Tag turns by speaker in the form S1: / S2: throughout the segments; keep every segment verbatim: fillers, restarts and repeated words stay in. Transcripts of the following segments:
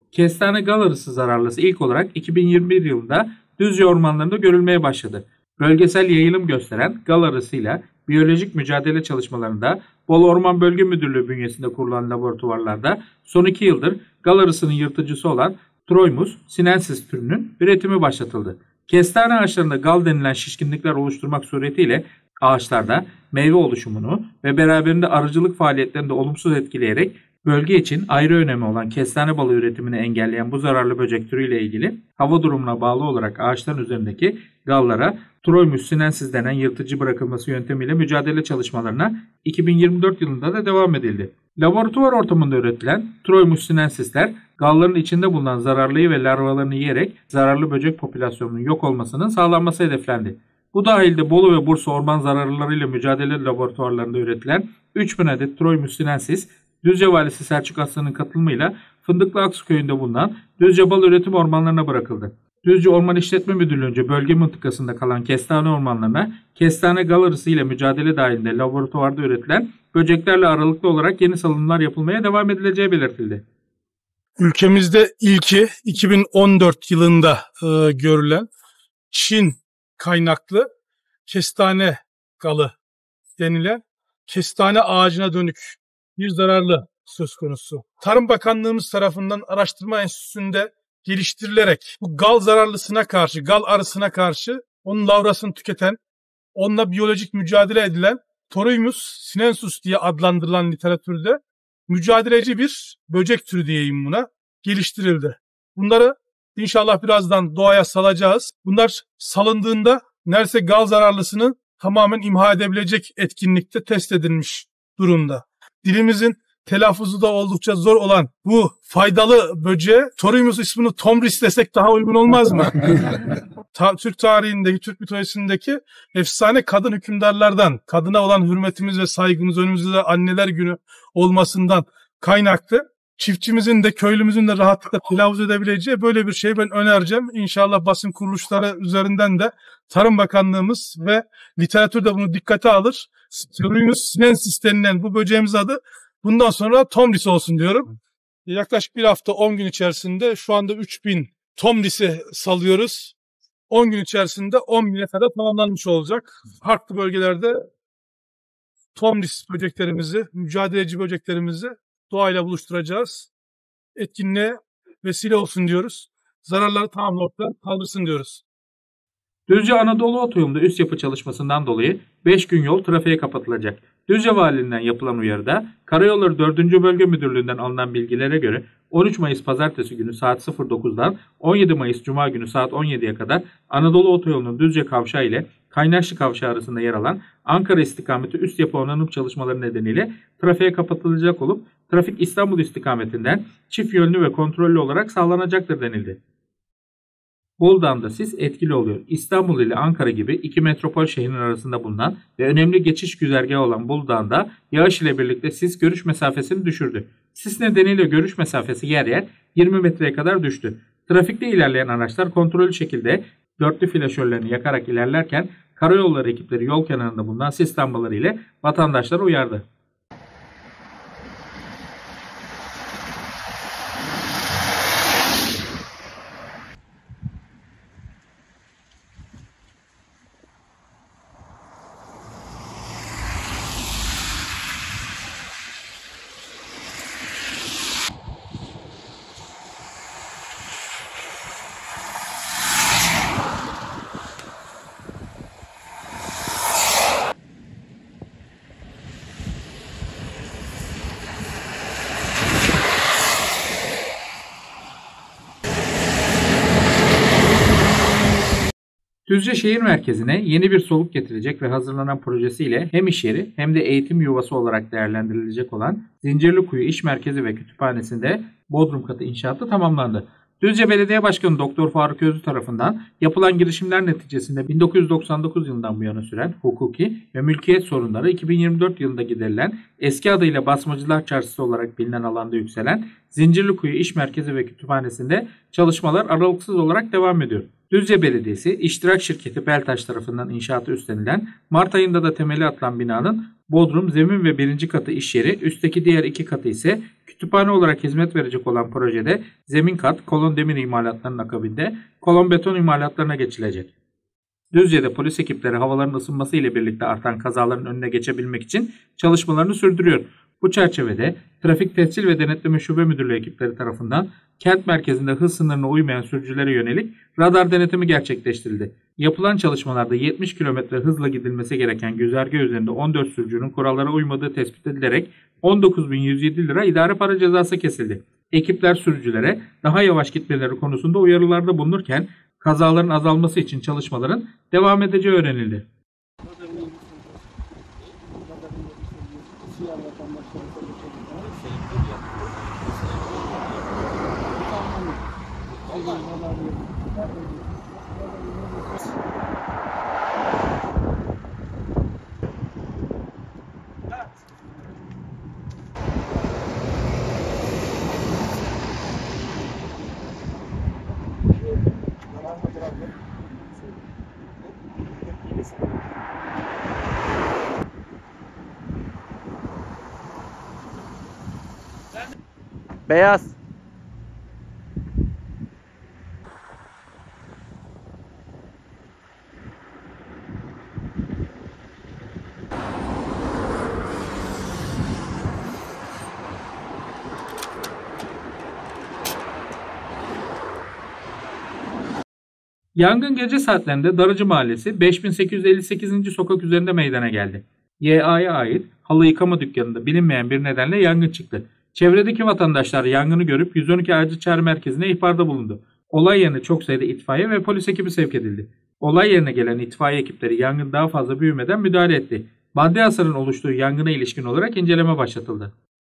S1: Kestane gal arısı zararlısı ilk olarak iki bin yirmi bir yılında Düzce ormanlarında görülmeye başladı. Bölgesel yayılım gösteren gal arısıyla biyolojik mücadele çalışmalarında Bolu Orman Bölge Müdürlüğü bünyesinde kurulan laboratuvarlarda son iki yıldır gal arısının yırtıcısı olan Troilmus sinensis türünün üretimi başlatıldı. Kestane ağaçlarında gal denilen şişkinlikler oluşturmak suretiyle ağaçlarda meyve oluşumunu ve beraberinde arıcılık faaliyetlerini de olumsuz etkileyerek bölge için ayrı önemi olan kestane balı üretimini engelleyen bu zararlı böcek türüyle ilgili hava durumuna bağlı olarak ağaçların üzerindeki gallara Troilmus sinensis denen yırtıcı bırakılması yöntemiyle mücadele çalışmalarına iki bin yirmi dört yılında da devam edildi. Laboratuvar ortamında üretilen Troilmus sinensisler galların içinde bulunan zararlıyı ve larvalarını yiyerek zararlı böcek popülasyonunun yok olmasının sağlanması hedeflendi. Bu dahilde Bolu ve Bursa orman zararlılarıyla mücadele laboratuvarlarında üretilen üç bin adet Troilmus sinensis, Düzce Valisi Selçuk Aslan'ın katılımıyla Fındıklı Aksu köyünde bulunan Düzce Bal Üretim Ormanlarına bırakıldı. Düzce Orman İşletme Müdürlüğü'nce bölge mıntıkasında kalan kestane ormanlarına kestane gal arısı ile mücadele dahilinde laboratuvarda üretilen böceklerle aralıklı olarak yeni salınımlar yapılmaya devam edileceği belirtildi.
S2: Ülkemizde ilki iki bin on dört yılında e, görülen Çin kaynaklı kestane galı denilen kestane ağacına dönük bir zararlı söz konusu. Tarım Bakanlığımız tarafından araştırma enstitüsünde geliştirilerek bu gal zararlısına karşı, gal arısına karşı onun lavrasını tüketen, onunla biyolojik mücadele edilen Troilmus sinensis diye adlandırılan literatürde mücadeleci bir böcek türü diyeyim buna, geliştirildi. Bunları inşallah birazdan doğaya salacağız. Bunlar salındığında neredeyse gal zararlısını tamamen imha edebilecek etkinlikte test edilmiş durumda. Dilimizin telaffuzu da oldukça zor olan bu faydalı böceğe Troilmus ismini Tomris desek daha uygun olmaz mı? Ta- Türk tarihindeki, Türk mitolojisindeki efsane kadın hükümdarlardan, kadına olan hürmetimiz ve saygımız önümüzde de anneler günü olmasından kaynaklı. Çiftçimizin de köylümüzün de rahatlıkla telaffuz edebileceği böyle bir şey ben önereceğim. İnşallah basın kuruluşları üzerinden de Tarım Bakanlığımız ve literatür de bunu dikkate alır. Troilmus sinensis denilen bu böceğimiz adı bundan sonra Tomris olsun diyorum. Yaklaşık bir hafta on gün içerisinde şu anda üç bin Tomris'i salıyoruz. on gün içerisinde on bine kadar tamamlanmış olacak. Farklı bölgelerde Tomris böceklerimizi, mücadeleci böceklerimizi doğayla buluşturacağız. Etkinliğe vesile olsun diyoruz. Zararları tamamen ortadan kaldırsın diyoruz.
S1: Düzce Anadolu Otoyolu'nda üst yapı çalışmasından dolayı beş gün yol trafiğe kapatılacak. Düzce Valiliğinden yapılan uyarıda Karayolları dördüncü Bölge Müdürlüğü'nden alınan bilgilere göre on üç Mayıs Pazartesi günü saat sıfır dokuzdan on yedi Mayıs Cuma günü saat on yediye kadar Anadolu Otoyolu'nun Düzce Kavşağı ile Kaynaşlı Kavşağı arasında yer alan Ankara istikameti üst yapı onarım çalışmaları nedeniyle trafiğe kapatılacak olup trafik İstanbul istikametinden çift yönlü ve kontrollü olarak sağlanacaktır denildi. Bolu Dağı'nda sis etkili oluyor. İstanbul ile Ankara gibi iki metropol şehrin arasında bulunan ve önemli geçiş güzergahı olan Bolu Dağı'nda yağış ile birlikte sis görüş mesafesini düşürdü. Sis nedeniyle görüş mesafesi yer yer yirmi metreye kadar düştü. Trafikte ilerleyen araçlar kontrollü şekilde dörtlü flaşörlerini yakarak ilerlerken karayolları ekipleri yol kenarında bulunan sis lambaları ile vatandaşları uyardı. Düzce şehir merkezine yeni bir soluk getirecek ve hazırlanan projesiyle hem iş yeri hem de eğitim yuvası olarak değerlendirilecek olan Zincirlikuyu İş Merkezi ve Kütüphanesi'nde Bodrum katı inşaatı tamamlandı. Düzce Belediye Başkanı Doktor Faruk Özlü tarafından yapılan girişimler neticesinde bin dokuz yüz doksan dokuz yılından bu yana süren hukuki ve mülkiyet sorunları iki bin yirmi dört yılında giderilen eski adıyla Basmacılar Çarşısı olarak bilinen alanda yükselen Zincirlikuyu İş Merkezi ve Kütüphanesi'nde çalışmalar aralıksız olarak devam ediyor. Düzce Belediyesi İştirak Şirketi Beltaş tarafından inşaatı üstlenilen Mart ayında da temeli atılan binanın Bodrum, zemin ve birinci katı iş yeri, üstteki diğer iki katı ise kütüphane olarak hizmet verecek olan projede zemin kat, kolon demir imalatlarının akabinde kolon beton imalatlarına geçilecek. Düzce'de polis ekipleri havaların ısınması ile birlikte artan kazaların önüne geçebilmek için çalışmalarını sürdürüyor. Bu çerçevede Trafik Tescil ve Denetleme Şube Müdürlüğü ekipleri tarafından kent merkezinde hız sınırına uymayan sürücülere yönelik radar denetimi gerçekleştirildi. Yapılan çalışmalarda yetmiş kilometre hızla gidilmesi gereken güzergah üzerinde on dört sürücünün kurallara uymadığı tespit edilerek on dokuz bin yüz yedi lira idare para cezası kesildi. Ekipler sürücülere daha yavaş gitmeleri konusunda uyarılarda bulunurken kazaların azalması için çalışmaların devam edeceği öğrenildi.
S3: Beyaz.
S1: Yangın gece saatlerinde Darıcı Mahallesi beş bin sekiz yüz elli sekizinci sokak üzerinde meydana geldi. Y A'ya ait halı yıkama dükkanında bilinmeyen bir nedenle yangın çıktı. Çevredeki vatandaşlar yangını görüp yüz on iki acil çağrı merkezine ihbarda bulundu. Olay yerine çok sayıda itfaiye ve polis ekibi sevk edildi. Olay yerine gelen itfaiye ekipleri yangın daha fazla büyümeden müdahale etti. Maddi hasarın oluştuğu yangına ilişkin olarak inceleme başlatıldı.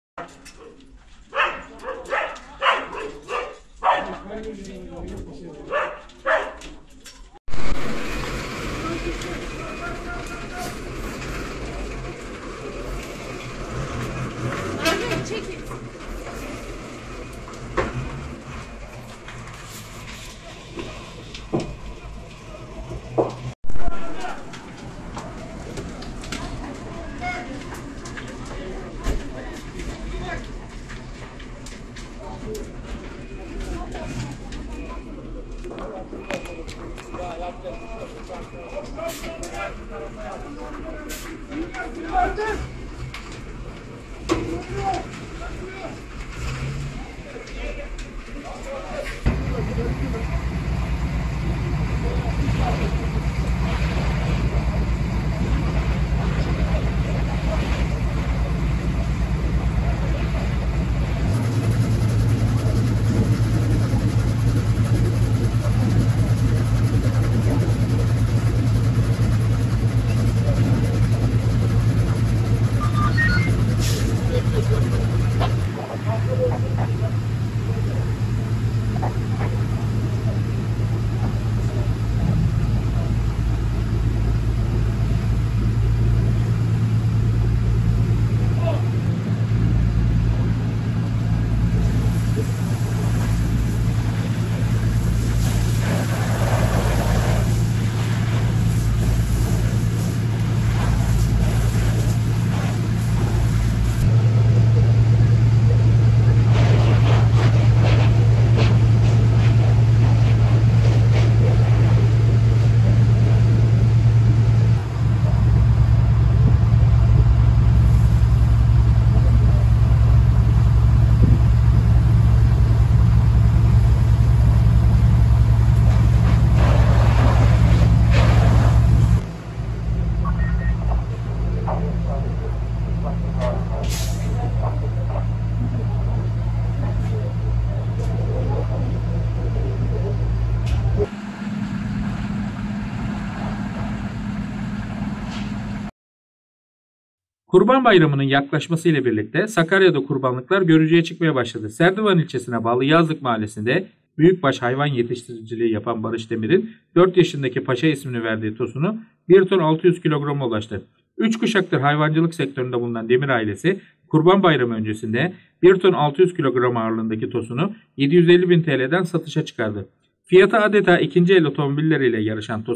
S1: Kurban Bayramı'nın yaklaşmasıyla birlikte Sakarya'da kurbanlıklar görücüye çıkmaya başladı. Serdivan ilçesine bağlı Yazlık Mahallesi'nde büyükbaş hayvan yetiştiriciliği yapan Barış Demir'in dört yaşındaki Paşa ismini verdiği tosunu bir ton altı yüz kilograma ulaştı. üç kuşaktır hayvancılık sektöründe bulunan Demir ailesi Kurban Bayramı öncesinde bir ton altı yüz kilogram ağırlığındaki tosunu yedi yüz elli bin T L'den satışa çıkardı. Fiyatı adeta ikinci el otomobilleriyle yarışan tosun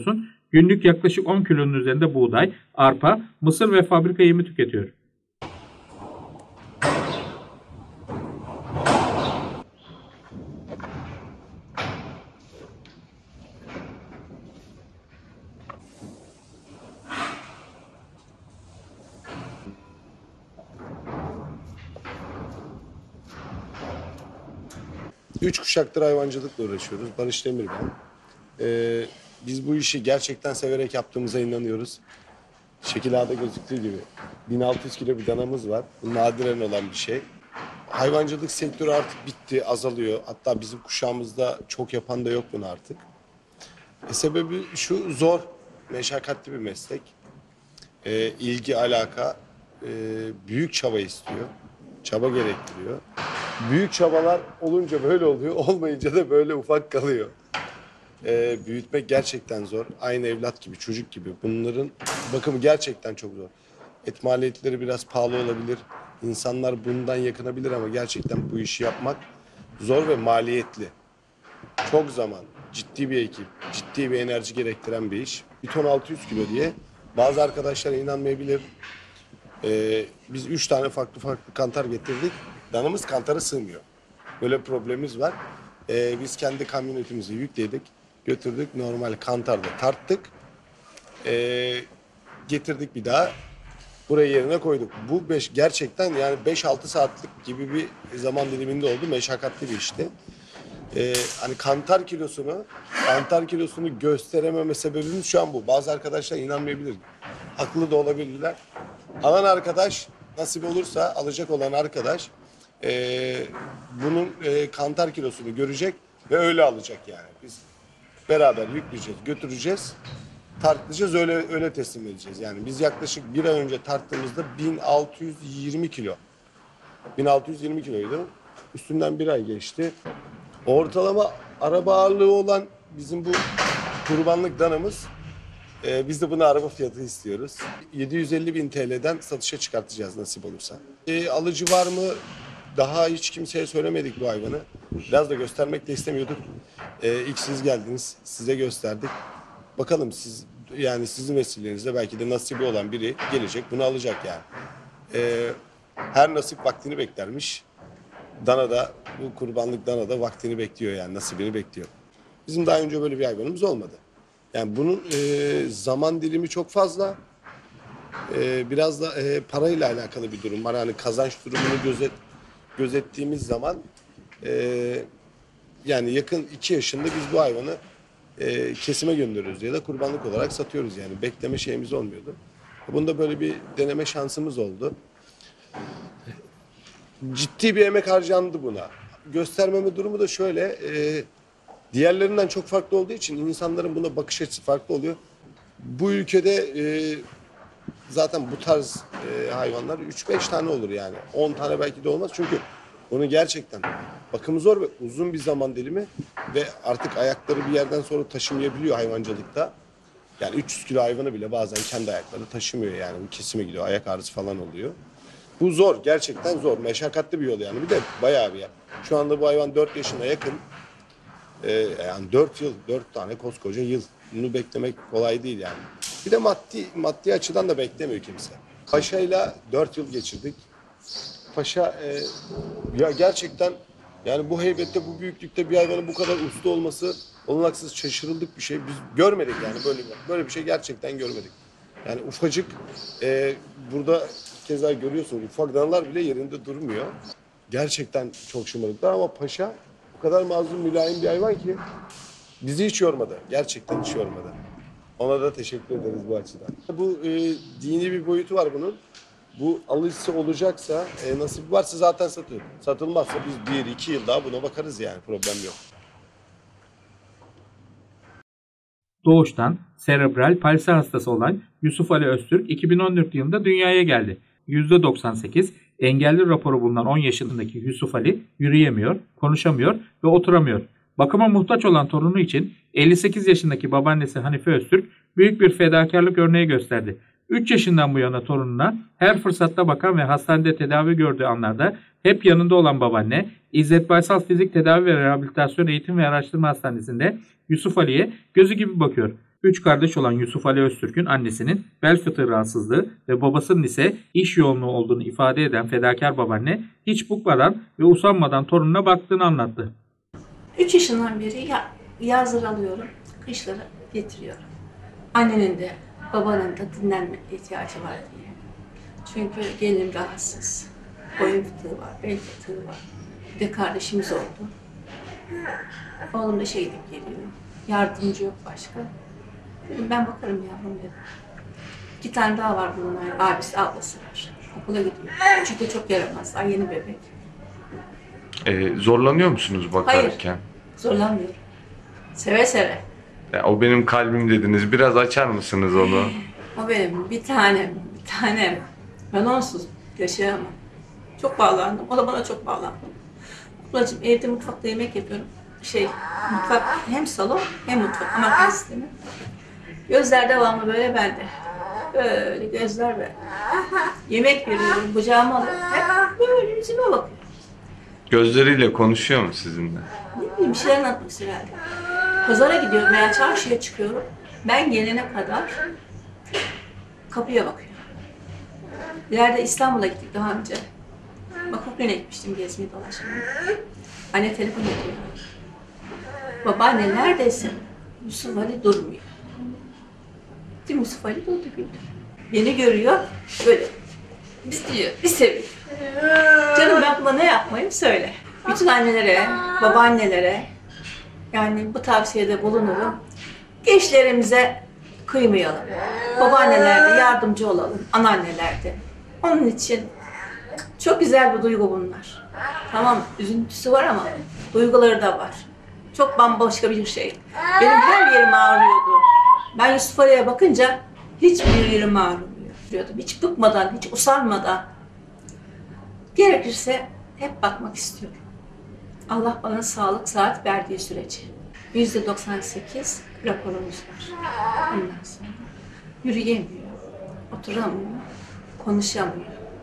S1: Günlük yaklaşık on kilonun üzerinde buğday, arpa, mısır ve fabrika yemi tüketiyor.
S4: Üç kuşaktır hayvancılıkla uğraşıyoruz. Barış Demir ben. Ee, biz bu işi gerçekten severek yaptığımıza inanıyoruz. Şekil A'da gözüktüğü gibi bin altı yüz kilo bir danamız var. Bu nadiren olan bir şey. Hayvancılık sektörü artık bitti, azalıyor. Hatta bizim kuşağımızda çok yapan da yok bunu artık. E, sebebi şu, zor, meşakkatli bir meslek. E, ilgi, alaka, e, büyük çaba istiyor. Çaba gerektiriyor. Büyük çabalar olunca böyle oluyor, olmayınca da böyle ufak kalıyor. Ee, büyütmek gerçekten zor. Aynı evlat gibi, çocuk gibi. Bunların bakımı gerçekten çok zor. Et maliyetleri biraz pahalı olabilir. İnsanlar bundan yakınabilir ama gerçekten bu işi yapmak zor ve maliyetli. Çok zaman, ciddi bir ekip, ciddi bir enerji gerektiren bir iş. Bir ton altı yüz kilo diye bazı arkadaşlar inanmayabilir. Ee, biz üç tane farklı farklı kantar getirdik. Danamız kantara sığmıyor. Böyle bir problemimiz var. Ee, biz kendi kamyonetimizi yükledik. Götürdük, normal kantarda tarttık. Ee, getirdik bir daha. Burayı yerine koyduk. Bu beş, gerçekten yani beş altı saatlik gibi bir zaman diliminde oldu. Meşakkatli bir işti. Ee, hani kantar kilosunu, kantar kilosunu gösterememe sebebimiz şu an bu. Bazı arkadaşlar inanmayabilir. Haklı da olabilirler. Alan arkadaş, nasip olursa alacak olan arkadaş e, bunun e, kantar kilosunu görecek ve öyle alacak yani. Biz beraber yükleyeceğiz, götüreceğiz, tartacağız, öyle öyle teslim edeceğiz. Yani biz yaklaşık bir ay önce tarttığımızda bin altı yüz yirmi kilo. bin altı yüz yirmi kiloydu. Üstünden bir ay geçti. Ortalama araba ağırlığı olan bizim bu kurbanlık danamız, e, biz de buna araba fiyatı istiyoruz. yedi yüz elli bin T L'den satışa çıkartacağız nasip olursa. E, alıcı var mı? Daha hiç kimseye söylemedik bu hayvanı. Biraz da göstermek de istemiyorduk. Ee, ilk siz geldiniz, size gösterdik. Bakalım siz, yani sizin vesilenizle belki de nasibi olan biri gelecek, bunu alacak yani. Ee, her nasip vaktini beklermiş. Dana da, bu kurbanlık dana da vaktini bekliyor yani, nasibini bekliyor. Bizim daha önce böyle bir hayvanımız olmadı. Yani bunun e, zaman dilimi çok fazla. E, biraz da e, parayla alakalı bir durum var. Yani kazanç durumunu gözet gözettiğimiz zaman e, yani yakın iki yaşında biz bu hayvanı e, kesime gönderiyoruz ya da kurbanlık olarak satıyoruz yani. Bekleme şeyimiz olmuyordu. Bunda böyle bir deneme şansımız oldu. Ciddi bir emek harcandı buna. Göstermeme durumu da şöyle, e, diğerlerinden çok farklı olduğu için insanların buna bakış açısı farklı oluyor. Bu ülkede e, zaten bu tarz e, hayvanlar üç beş tane olur yani. on tane belki de olmaz çünkü onu gerçekten bakımı zor ve uzun bir zaman dilimi ve artık ayakları bir yerden sonra taşımayabiliyor hayvancılıkta. Yani üç yüz kilo hayvanı bile bazen kendi ayakları taşımıyor yani. Bu kesime gidiyor, ayak ağrısı falan oluyor. Bu zor, gerçekten zor. Meşakkatli bir yol yani. Bir de bayağı bir ya. Şu anda bu hayvan dört yaşına yakın. Ee, yani dört yıl, dört tane koskoca yıl. Bunu beklemek kolay değil yani. Bir de maddi maddi açıdan da beklemiyor kimse. Paşa'yla dört yıl geçirdik. Paşa e, ya gerçekten yani bu heybette, bu büyüklükte bir hayvanın bu kadar usta olması olanaksız, şaşırıldık bir şey. Biz görmedik yani böyle bir, böyle bir şey gerçekten görmedik. Yani ufacık e, burada keza görüyorsunuz ufak danalar bile yerinde durmuyor. Gerçekten çok şımarıklar ama Paşa o kadar mazlum, mülayim bir hayvan ki bizi hiç yormadı. Gerçekten hiç yormadı. Ona da teşekkür ederiz bu açıdan. Bu e, dini bir boyutu var bunun. Bu alıcısı olacaksa, e, nasip varsa zaten satıyor. Satılmazsa biz bir iki yıl daha buna bakarız yani, problem yok.
S1: Doğuştan serebral palsi hastası olan Yusuf Ali Öztürk iki bin on dört yılında dünyaya geldi. yüzde doksan sekiz engelli raporu bulunan on yaşındaki Yusuf Ali yürüyemiyor, konuşamıyor ve oturamıyor. Bakıma muhtaç olan torunu için elli sekiz yaşındaki babaannesi Hanife Öztürk büyük bir fedakarlık örneği gösterdi. üç yaşından bu yana torununa her fırsatta bakan ve hastanede tedavi gördüğü anlarda hep yanında olan babaanne, İzzet Baysal Fizik Tedavi ve Rehabilitasyon Eğitim ve Araştırma Hastanesi'nde Yusuf Ali'ye gözü gibi bakıyor. Üç kardeş olan Yusuf Ali Öztürk'ün annesinin bel fıtığı rahatsızlığı ve babasının ise iş yoğunluğu olduğunu ifade eden fedakar babaanne hiç bıkmadan ve usanmadan torununa baktığını anlattı.
S5: üç yaşından beri ya, yazları alıyorum, kışları getiriyorum. Annenin de babanın da dinlenme ihtiyacı var diye. Çünkü gelin rahatsız, boyun fıtığı var, bel fıtığı var. Bir de kardeşimiz oldu. Oğlum da şey gidip geliyor, yardımcı yok başka. Dedim ben bakarım yavrum dedim. İki tane daha var bunun abisi, ablası var. Okula gidiyor. Çünkü çok yaramaz, daha yeni bebek.
S6: Ee, zorlanıyor musunuz bakarken?
S5: Hayır, zorlanmıyorum. Seve seve.
S6: Ya, o benim kalbim dediniz. Biraz açar mısınız onu?
S5: O benim bir tanem, bir tanem. Ben onsuz yaşayamam. Çok bağlandım. O da bana çok bağlandı. Ablacığım evde mutfakta yemek yapıyorum. Şey, mutfak hem salon hem mutfak. Amerikan sistemi. Gözler devamlı böyle bende. Böyle gözler böyle. Yemek veriyorum, kucağıma alıyorum. Hep böyle yüzüme bakıyor.
S6: Gözleriyle konuşuyor mu sizinle?
S5: Ne bileyim bir şeyler anlatmak istiyor herhalde. Pazara gidiyorum veya çarşıya çıkıyorum. Ben gelene kadar kapıya bakıyor. İleride İstanbul'a gittik daha önce. Bakırköy'e gitmiştim gezmeye dolaşmaya. Anne telefon ediyor. Babaanne neredesin? Yusuf Ali durmuyor. Değil Yusuf Ali durdu güldü. Beni görüyor, böyle biz diyor, biz seviyor. Canım ben buna ne yapmayayım söyle. Bütün annelere, babaannelere yani bu tavsiyede bulunurum. Gençlerimize kıymayalım. Babaannelerde yardımcı olalım, anneannelerde. Onun için çok güzel bir duygu bunlar. Tamam, üzüntüsü var ama duyguları da var. Çok bambaşka bir şey. Benim her yerim ağrıyordu. Ben Yusuf Ali'ye bakınca hiçbir yerim ağrımıyor. Hiç bıkmadan, hiç usanmadan. Gerekirse hep bakmak istiyorum. Allah bana sağlık, saat verdiği sürece. yüzde doksan sekiz raporumuz var. Ondan sonra yürüyemiyor, oturamıyor, konuşamıyor.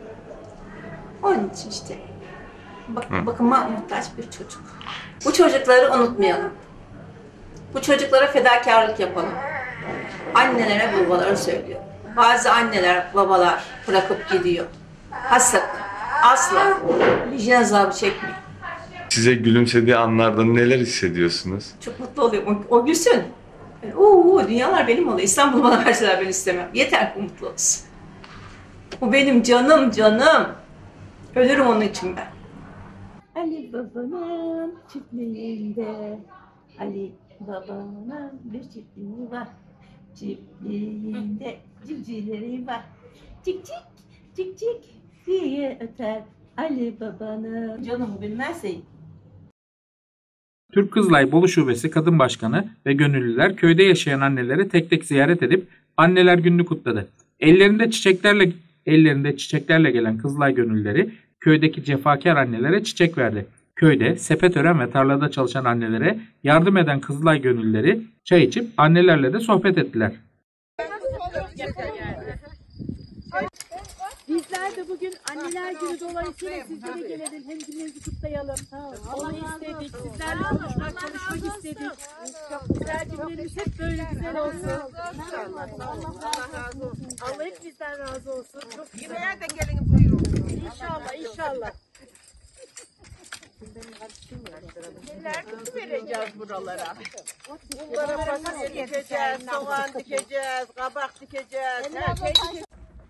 S5: Onun için işte bak, bakıma muhtaç bir çocuk. Bu çocukları unutmayalım. Bu çocuklara fedakarlık yapalım. Annelere, babalara söylüyor. Bazı anneler, babalar bırakıp gidiyor. Hasret, asla vicdan azabı çekmeyin.
S6: Size gülümsediği anlarda neler hissediyorsunuz?
S5: Çok mutlu oluyorum. O, o gülsün. Yani, Oo, dünyalar benim oluyor. İstanbul bana verseler ben istemem. Yeter ki mutlu olsun. O benim canım, canım. Ölürüm onun için ben. Ali babanın çiftliğinde, Ali babanın bir çiftliği var. Çiftliğinde civcivleri var. Cik cik, cik cik diye öter Ali babanın. Canım benim her şeyim.
S1: Türk Kızılay Bolu Şubesi Kadın Başkanı ve gönüllüler köyde yaşayan annelere tek tek ziyaret edip Anneler Günü'nü kutladı. Ellerinde çiçeklerle ellerinde çiçeklerle gelen Kızılay gönüllüleri köydeki cefakar annelere çiçek verdi. Köyde sepet ören ve tarlada çalışan annelere yardım eden Kızılay gönüllüleri çay içip annelerle de sohbet ettiler.
S7: Bizler de bugün Anneler Günü dolayısıyla sizlere gelelim. Hem günlerinizi kutlayalım. Onu istedik. Sizlerle konuşmak, konuşmak istedik. Çok güzel günlerimiz hep böyle güzel olsun. İnşallah. Allah razı olsun. Allah hepimizden razı olsun. Çok güzel.
S8: Nereden gelin buyurun.
S7: İnşallah, inşallah.
S8: Neler vereceğiz buralara? Bunlara fasulye dikeceğiz, soğan dikeceğiz, kabak dikeceğiz, her şey dikeceğiz.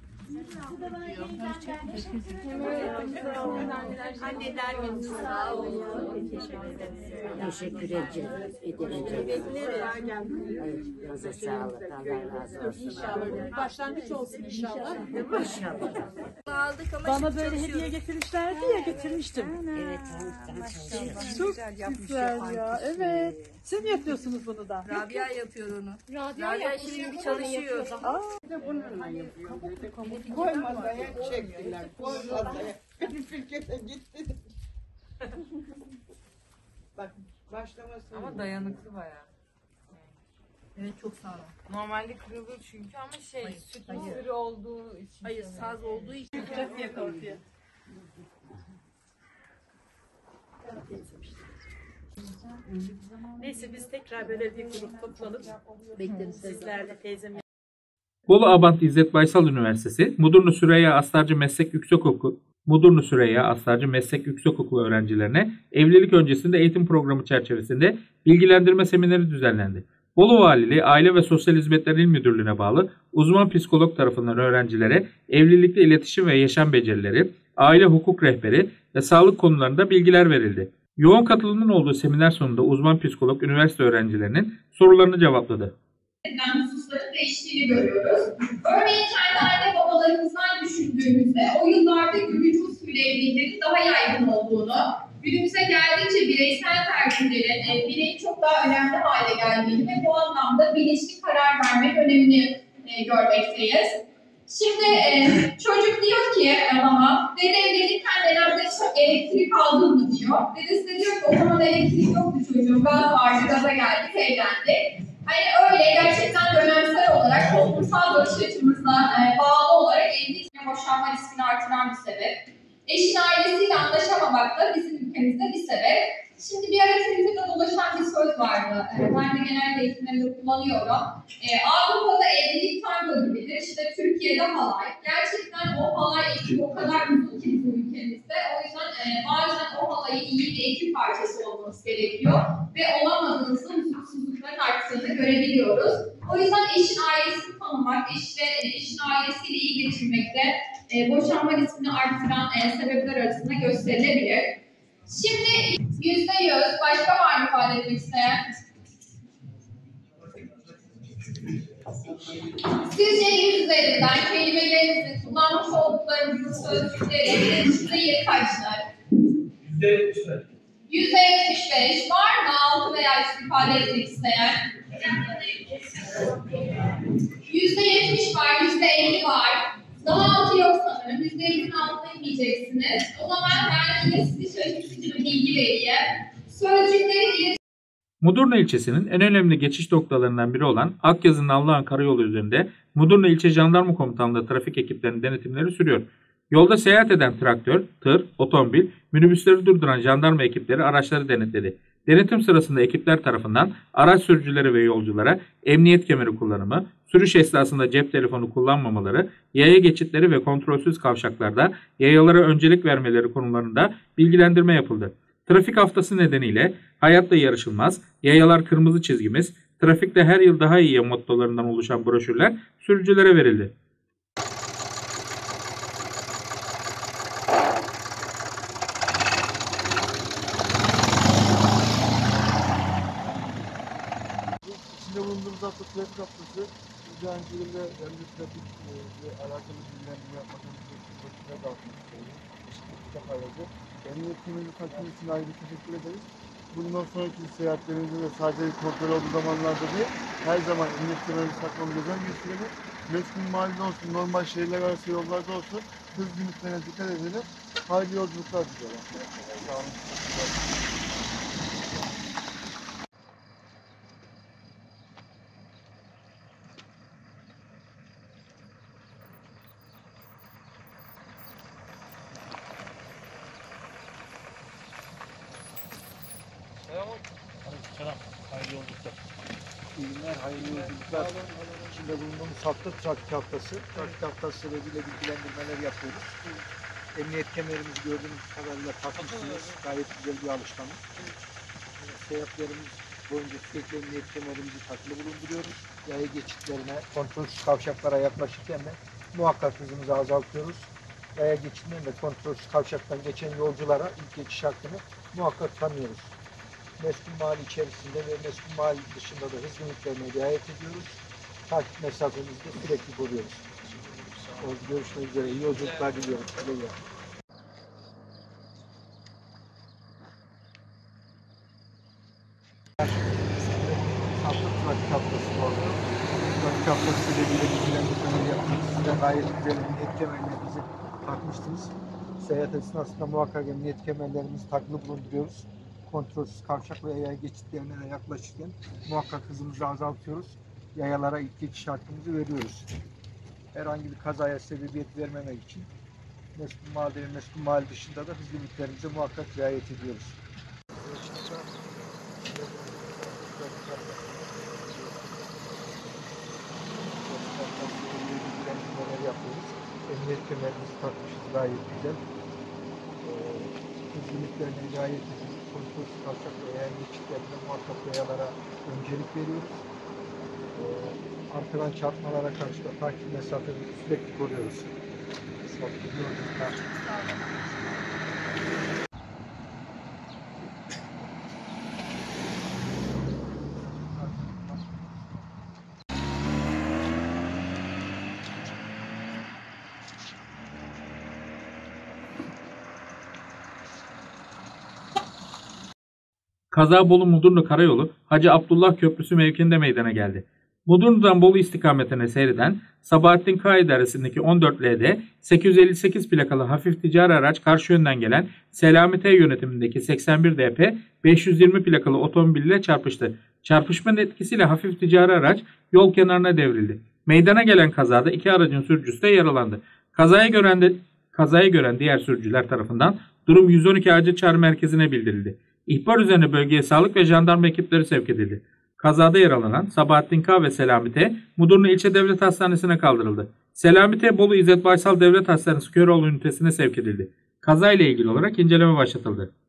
S5: Anneler Günü sağ olun.
S9: Teşekkür edeceğiz. Edeceğiz. Razı sağlık. Allah razı olsun.
S7: İnşallah. Başlangıç olsun inşallah.
S9: İnşallah.
S7: Bana böyle hediye getirmişlerdi ya, getirmiştim.
S9: Evet.
S7: Çok güzel ya. Evet. Siz mi yapıyorsunuz bunu da?
S8: Rabia yapıyor onu.
S7: Rabia,
S8: Rabia şimdi çalışıyor.
S10: Koy masaya çektiler. Koy masaya. Benim firkete gitti. Bak başlaması.
S8: Ama dayanıklı bayağı. Evet çok sağlam. Normalde kırılır çünkü ama şey süt sürü olduğu için. Hayır saz olduğu için.
S7: Çok yakın. Neyse biz tekrar böyle bir grup toplanıp bekleriz sizler de teyzem.
S1: Bolu Abant İzzet Baysal Üniversitesi, Mudurnu Süreyya Astarcı Meslek Yüksekokulu, Mudurnu Süreyya Astarcı Meslek Yüksekokulu öğrencilerine evlilik öncesinde eğitim programı çerçevesinde bilgilendirme semineri düzenlendi. Bolu Valiliği Aile ve Sosyal Hizmetler İl Müdürlüğü'ne bağlı uzman psikolog tarafından öğrencilere evlilikte iletişim ve yaşam becerileri, aile hukuk rehberi ve sağlık konularında bilgiler verildi. Yoğun katılımın olduğu seminer sonunda uzman psikolog üniversite öğrencilerinin sorularını cevapladı.
S11: Hususların değiştiğini görüyoruz. Örneğin kendi anne babalarımızdan düşündüğümüzde o yıllarda görücü usulü evliliklerin daha yaygın olduğunu, günümüze geldikçe bireysel tercihlerin e, bireyin çok daha önemli hale geldiğini ve bu anlamda bilinçli karar vermek önemini e, görmekteyiz. Şimdi e, çocuk diyor ki adama, dede evlenirken dedemde elektrik aldın mı diyor. Dedesi de diyor ki o zaman elektrik yoktu çocuğum, gaz vardı, gaza geldik, evlendik. Hani öyle gerçekten dönemsel olarak toplumsal bakış açımızla e, bağlı olarak evlilik ve boşanma riskini artıran bir sebep. Eşin ailesiyle anlaşamamak da bizim ülkemizde bir sebep. Şimdi bir ara Twitter'da dolaşan bir söz vardı. E, ben de genelde eğitimlerimde kullanıyorum. E, Avrupa'da evlilik tango gibidir. İşte Türkiye'de halay. Gerçekten o halay ekibi o kadar uzun ki bizim ülkemizde. O yüzden e, bazen o halayı iyi bir ekip parçası olması gerekiyor. Ve olamadığınızda huzursuzlukların arttığını görebiliyoruz. O yüzden eşin ailesini tanımak, eşle, eşin ailesiyle iyi geçirmekte e, boşanma riskini artıran e, sebepler arasında gösterilebilir. Şimdi yüzde yüz başka var mı ifade etmek isteyen? Sizce yüz üzerinden kelimelerinizin kullanmış olduklarınızın sözcükleri yüzde yedi kaçlar? Yüzde yetmiş beş. Yüzde yetmiş beş var mı? Altı veya üstü ifade etmek isteyen? Yüzde yetmiş var, yüzde elli var. Daha altı yok sanırım. Yüzde ellinin altına inmeyeceksiniz. O zaman ben yine sizi şaşırtıcı bir bilgi vereyim. Sözcükleri iletişim.
S1: Mudurnu ilçesinin en önemli geçiş noktalarından biri olan Akyazı-Nallıhan Karayolu üzerinde Mudurnu İlçe Jandarma Komutanlığı trafik ekiplerinin denetimleri sürüyor. Yolda seyahat eden traktör, tır, otomobil, minibüsleri durduran jandarma ekipleri araçları denetledi. Denetim sırasında ekipler tarafından araç sürücüleri ve yolculara emniyet kemeri kullanımı, sürüş esnasında cep telefonu kullanmamaları, yaya geçitleri ve kontrolsüz kavşaklarda yayalara öncelik vermeleri konularında bilgilendirme yapıldı. Trafik haftası nedeniyle hayatla yarışılmaz, yayalar kırmızı çizgimiz, trafikte her yıl daha iyi mottolarından oluşan broşürler sürücülere verildi.
S12: İçinde bulunduğumuz hafta trafik haftası öğrencilerle hem trafik ve alakalı bilgilendirme yapmak için broşürler dağıtmak istiyoruz. İşte aracı. Emniyet kemerini takdim için ayrı teşekkür ederiz. Bundan sonraki seyahatlerimizde de sadece kontrol olduğu zamanlarda değil, her zaman emniyet kemerini takmamız özen gösterelim. Meskun mahallede olsun, normal şehirler arası yollarda olsun, hız limitlerine dikkat edelim. Hayırlı yolculuklar diliyorum. Sağ olun.
S13: Selam. Hayırlı yolculuklar.
S12: İyi günler, hayırlı yolculuklar. İçinde bulunduğumuz hafta trafik haftası. Trafik haftası sebebiyle bilgilendirmeler yapıyoruz. Emniyet kemerimizi gördüğünüz kadarıyla takmışsınız. Gayet güzel bir alışkanlık. Seyahatlerimiz boyunca sürekli emniyet kemerimizi takılı bulunduruyoruz. Yaya geçitlerine, kontrolsüz kavşaklara yaklaşırken de muhakkak hızımızı azaltıyoruz. Yaya geçitlerinde kontrolsüz kavşaktan geçen yolculara ilk geçiş hakkını muhakkak tanıyoruz. Meskun mahalle içerisinde ve meskun mahalle dışında da hız limitlerine riayet ediyoruz. Takip mesafemizi de sürekli koruyoruz. Görüşmek üzere. İyi yolculuklar diliyorum. Güle Trafik haftası oldu. Trafik haftası sebebiyle bilgilendirmeleri yapmak size gayet güzel emniyet kemerlerinizi takmıştınız. Seyahat esnasında muhakkak emniyet kemerlerimizi takılı bulunduruyoruz. Kontrolsüz kavşak ve yaya geçitlerine de yaklaşırken muhakkak hızımızı azaltıyoruz. Yayalara ilk geçiş hakkımızı veriyoruz. Herhangi bir kazaya sebebiyet vermemek için meskun mahalle ve meskun mahalle dışında da hız limitlerimize muhakkak riayet ediyoruz. kemerimizi takmışız gayet güzel. Ee, hız limitlerine riayet ediyoruz. Kontrolsüz kavşak ve eğer geçitlerinde muhakkak yayalara öncelik veriyoruz. Ee, arkadan çarpmalara karşı da takip mesafemizi sürekli koruyoruz. Sabit yolculuklar.
S1: Kaza Bolu Mudurnu Karayolu Hacı Abdullah Köprüsü mevkiinde meydana geldi. Mudurnu'dan Bolu istikametine seyreden Sabahattin K idaresindeki on dört L D sekiz yüz elli sekiz plakalı hafif ticari araç karşı yönden gelen Selami T yönetimindeki seksen bir D P beş yüz yirmi plakalı otomobille çarpıştı. Çarpışmanın etkisiyle hafif ticari araç yol kenarına devrildi. Meydana gelen kazada iki aracın sürücüsü de yaralandı. Kazaya gören, de, kazayı gören diğer sürücüler tarafından durum yüz on iki acil çağrı merkezine bildirildi. İhbar üzerine bölgeye sağlık ve jandarma ekipleri sevk edildi. Kazada yaralanan Sabahattin K ve Selami T, Mudurnu İlçe Devlet Hastanesi'ne kaldırıldı. Selami T, Bolu İzzet Baysal Devlet Hastanesi Köroğlu ünitesine sevk edildi. Kazayla ilgili olarak inceleme başlatıldı.